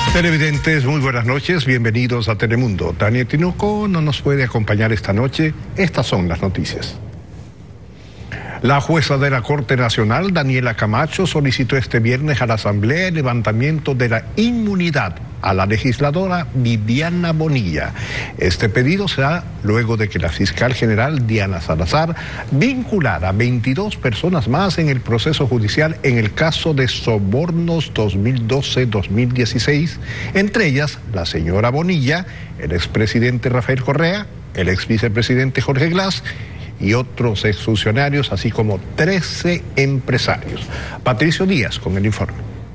Televidentes, muy buenas noches, bienvenidos a Telemundo. Daniel Tinoco no nos puede acompañar esta noche. Estas son las noticias. La jueza de la Corte Nacional, Daniela Camacho, solicitó este viernes a la Asamblea el levantamiento de la inmunidad a la legisladora Viviana Bonilla. Este pedido se da luego de que la fiscal general Diana Salazar vinculara a 22 personas más en el proceso judicial en el caso de sobornos 2012-2016, entre ellas la señora Bonilla, el expresidente Rafael Correa, el exvicepresidente Jorge Glass y otros exfuncionarios, así como 13 empresarios. Patricio Díaz con el informe.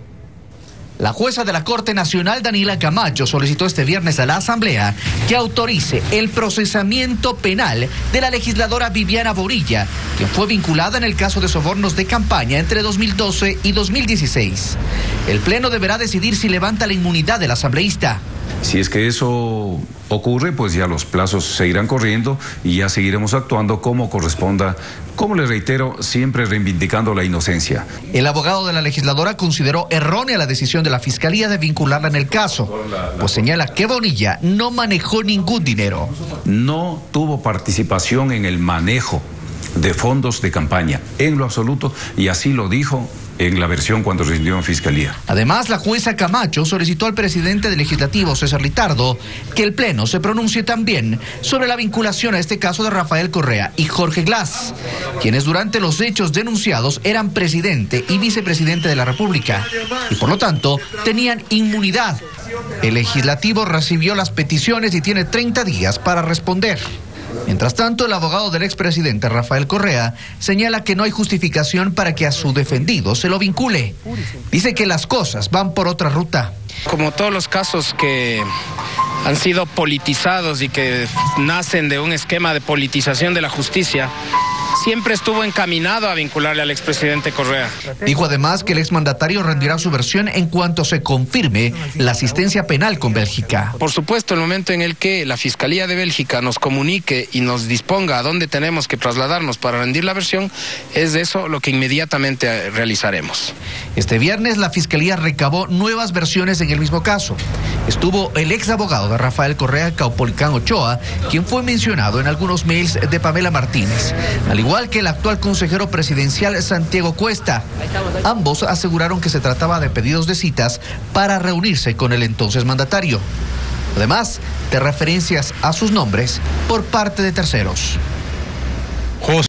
La jueza de la Corte Nacional, Daniela Camacho, solicitó este viernes a la Asamblea que autorice el procesamiento penal de la legisladora Viviana Bonilla, quien fue vinculada en el caso de sobornos de campaña entre 2012 y 2016. El Pleno deberá decidir si levanta la inmunidad del asambleísta. Si es que eso ocurre, pues ya los plazos seguirán corriendo y ya seguiremos actuando como corresponda, como le reitero, siempre reivindicando la inocencia. El abogado de la legisladora consideró errónea la decisión de la Fiscalía de vincularla en el caso, pues señala que Bonilla no manejó ningún dinero. No tuvo participación en el manejo de fondos de campaña, en lo absoluto, y así lo dijo en la versión cuando rindió en Fiscalía. Además, la jueza Camacho solicitó al presidente del Legislativo, César Litardo, que el Pleno se pronuncie también sobre la vinculación a este caso de Rafael Correa y Jorge Glass, quienes durante los hechos denunciados eran presidente y vicepresidente de la República y por lo tanto tenían inmunidad. El Legislativo recibió las peticiones y tiene 30 días para responder. Mientras tanto, el abogado del expresidente Rafael Correa señala que no hay justificación para que a su defendido se lo vincule. Dice que las cosas van por otra ruta. Como todos los casos que han sido politizados y que nacen de un esquema de politización de la justicia, siempre estuvo encaminado a vincularle al expresidente Correa. Dijo además que el exmandatario rendirá su versión en cuanto se confirme la asistencia penal con Bélgica. Por supuesto, el momento en el que la Fiscalía de Bélgica nos comunique y nos disponga a dónde tenemos que trasladarnos para rendir la versión, es de eso lo que inmediatamente realizaremos. Este viernes la Fiscalía recabó nuevas versiones en el mismo caso. Estuvo el ex abogado de Rafael Correa, Caupolicán Ochoa, quien fue mencionado en algunos mails de Pamela Martínez, al igual que el actual consejero presidencial Santiago Cuesta. Ambos aseguraron que se trataba de pedidos de citas para reunirse con el entonces mandatario, además de referencias a sus nombres por parte de terceros.